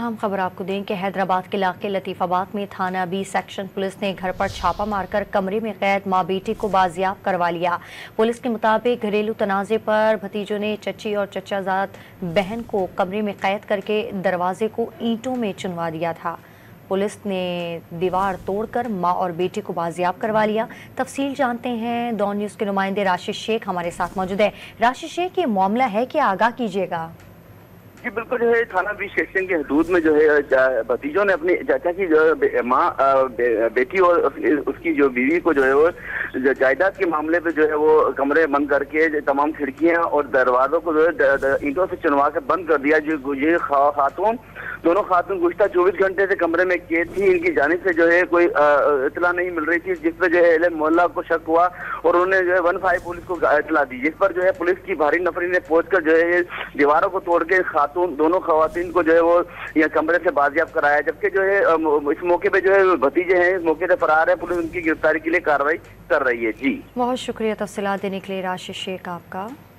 अहम खबर आपको दें कि हैदराबाद के इलाके लतीफ़ाबाद में थाना बी सेक्शन पुलिस ने घर पर छापा मारकर कमरे में कैद माँ बेटी को बाजियाब करवा लिया। पुलिस के मुताबिक घरेलू तनाज़े पर भतीजों ने चची और चचाजाद बहन को कमरे में कैद करके दरवाजे को ईंटों में चुनवा दिया था। पुलिस ने दीवार तोड़कर माँ और बेटी को बाजियाब करवा लिया। तफसील जानते हैं, डॉन न्यूज़ के नुमाइंदे राशिद शेख हमारे साथ मौजूद है। राशिद शेख, ये मामला है कि आगाह कीजिएगा। जी बिल्कुल, जो है थाना बी स्टेशन के हदूद में जो है भतीजों ने अपनी चाचा की जो माँ बेटी और उसकी जो बीवी को जो है वो जायदाद के मामले पे जो है वो कमरे बंद करके तमाम खिड़कियां और दरवाजों को जो है ईंटों से चुनवा के बंद कर दिया। जो ये खातून दोनों खातून गुज़िश्ता 24 घंटे से कमरे में कैद थी। इनकी जानिब से जो है कोई इतला नहीं मिल रही थी, जिस पर जो है अहले मोहल्ला को शक हुआ और उन्होंने जो है 15 पुलिस को इतला दी, जिस पर जो है पुलिस की भारी नफरी ने पहुंचकर जो है दीवारों को तोड़ के दोनों खवातीन को जो है वो यहाँ कमरे से बाजियाब कराया। जबकि जो है इस मौके पे जो है भतीजे हैं इस मौके से फरार है। पुलिस उनकी गिरफ्तारी के लिए कार्रवाई कर रही है। जी बहुत शुक्रिया तफसीलात देने के लिए राशिद शेख आपका।